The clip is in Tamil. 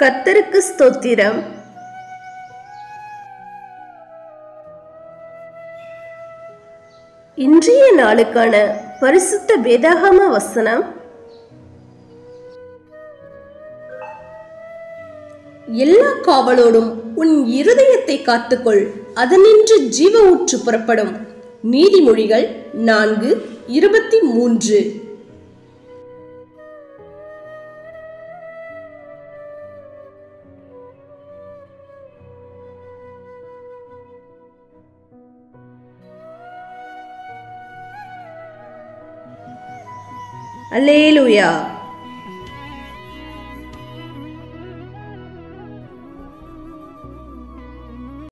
கர்த்தருக்கு ஸ்தோத்திரம். இன்றைய நாளுக்கான பரிசுத்த வேதாகம வசனம், எல்லா காவலோடும் உன் இருதயத்தை காத்துக்கொள், அதனின்று ஜீவ ஊற்று புறப்படும். நீதிமொழிகள் 4:23. அல்லேலூயா.